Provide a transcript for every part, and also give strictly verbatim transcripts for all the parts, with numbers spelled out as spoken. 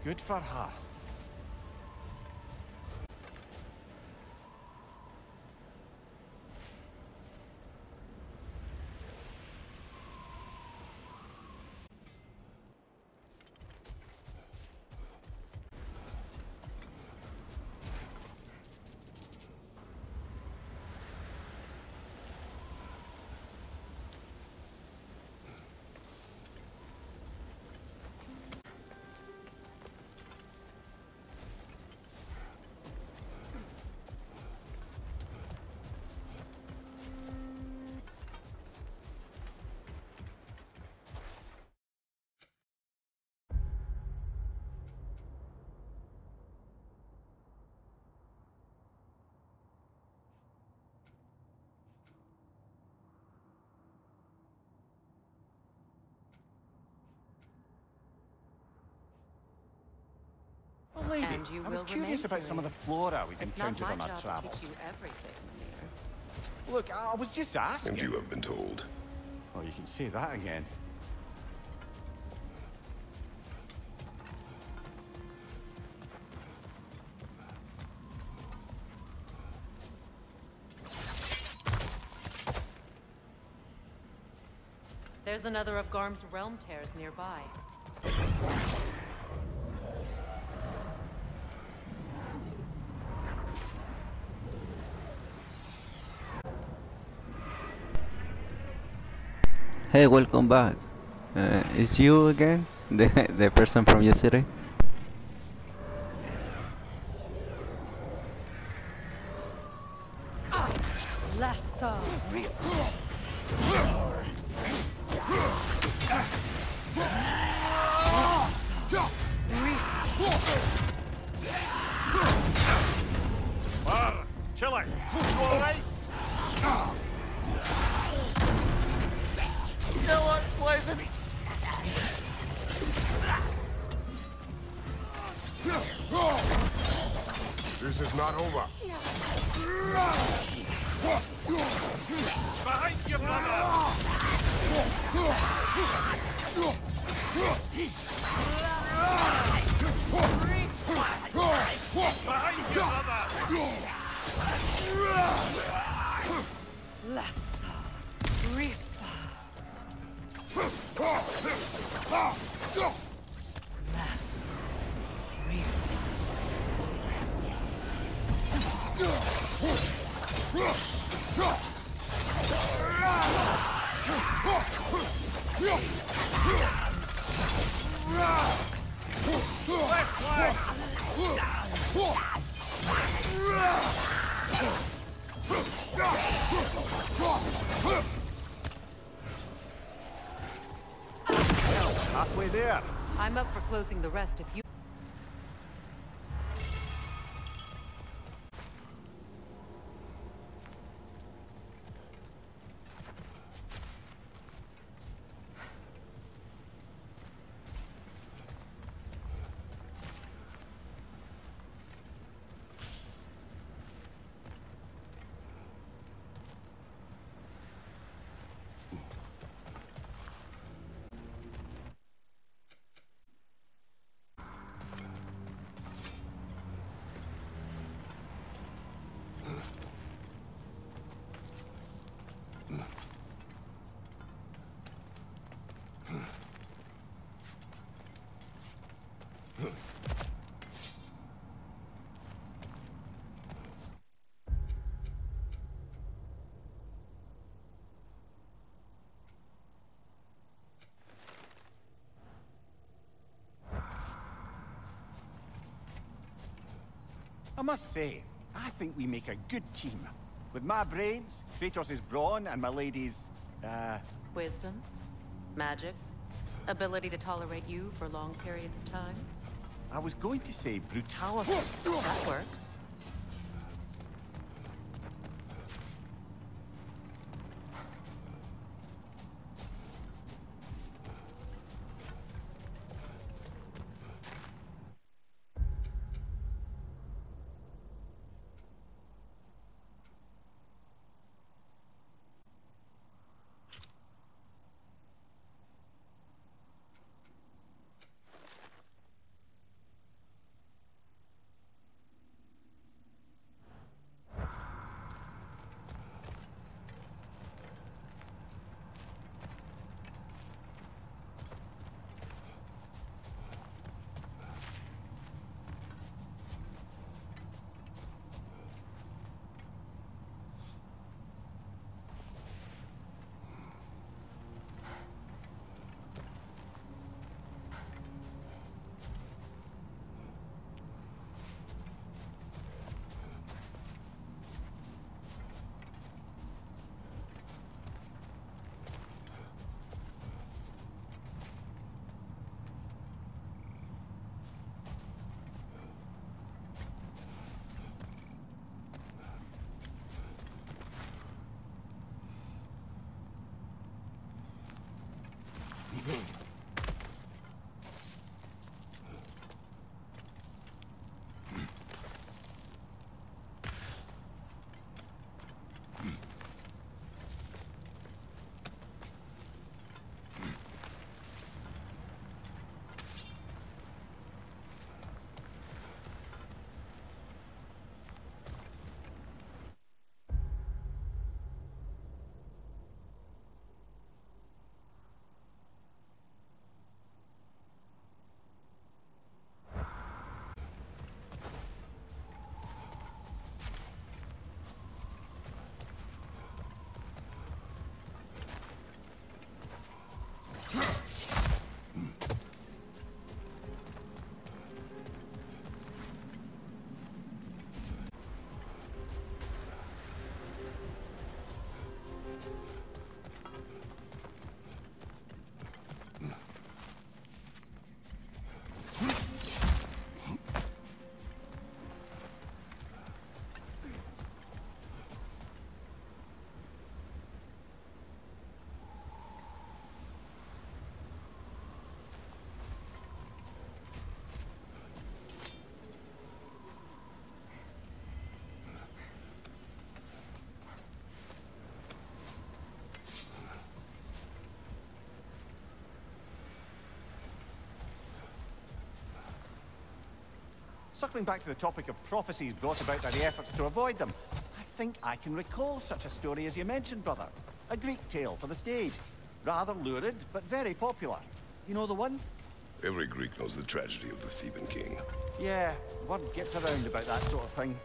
Good for her. Oh, lady, And you I was will curious remain about some of the flora we've It's not encountered my on our job to travels. teach you everything, Amir. Look, I was just asking. And you have been told. Oh, you can say that again. There's another of Garm's realm tears nearby. Hey, welcome back. Uh, is you again? The the person from yesterday? Lesser. Bar, chilling. You alright? You look pleasant. This is not over. Behind you, brother. Behind you, brother. Lesser. Rifa. Lesser. Halfway there. I'm up for closing the rest if you... I must say, I think we make a good team. With my brains, Kratos' brawn, and my lady's, uh... Wisdom? Magic? Ability to tolerate you for long periods of time? I was going to say brutality. That works. circling back to the topic of prophecies brought about by the efforts to avoid them, I think I can recall such a story as you mentioned, brother. A Greek tale for the stage. Rather lurid, but very popular. You know the one? Every Greek knows the tragedy of the Theban king. Yeah, word gets around about that sort of thing.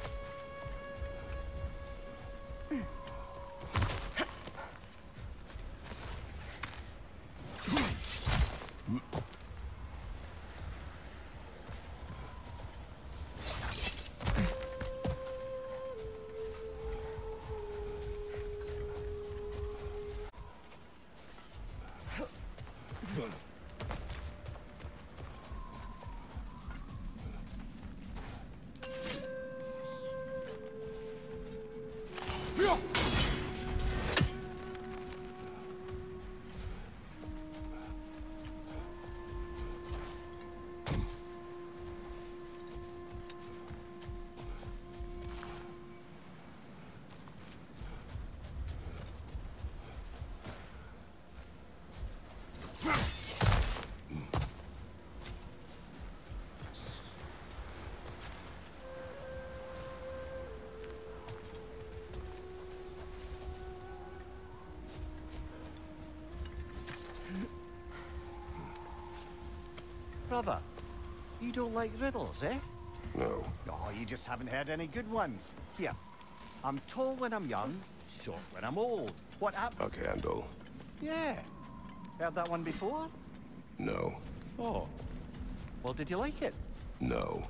Brother, you don't like riddles, eh? No. Oh, you just haven't heard any good ones. Here, I'm tall when I'm young, short when I'm old. What happened? A candle. Yeah. Heard that one before? No. Oh. Well, did you like it? No.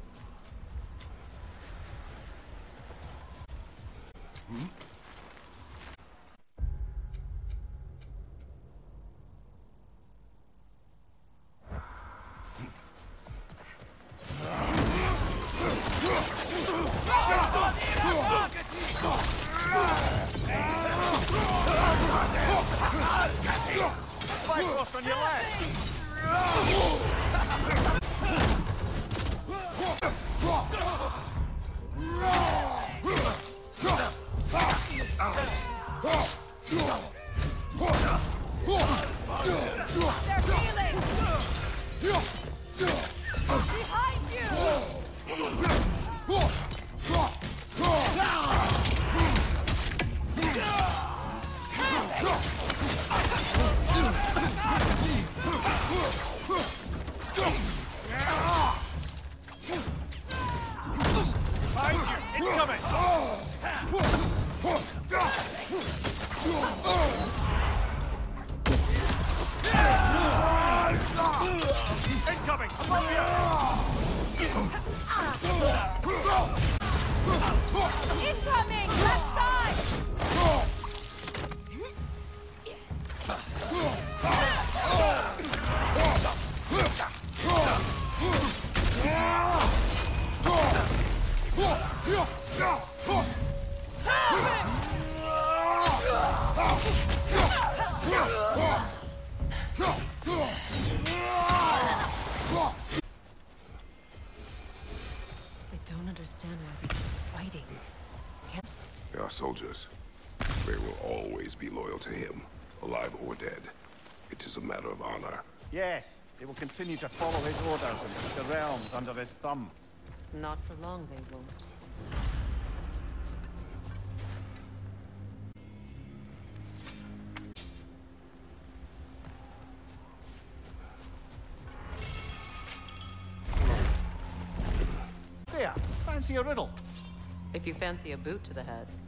Bifrost on your left! Incoming! Above you! Incoming! Left side! I don't understand why we keep fighting. Can't... They are soldiers. They will always be loyal to him, alive or dead. It is a matter of honor. Yes, they will continue to follow his orders and keep the realms under his thumb. Not for long, they won't. There, fancy a riddle. If you fancy a boot to the head.